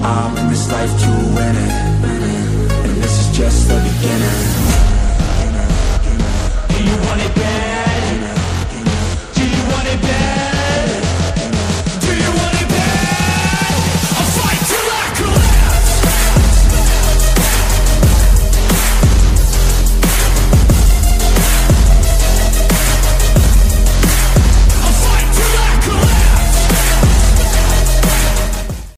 all in this life to win it, and this is just the beginning.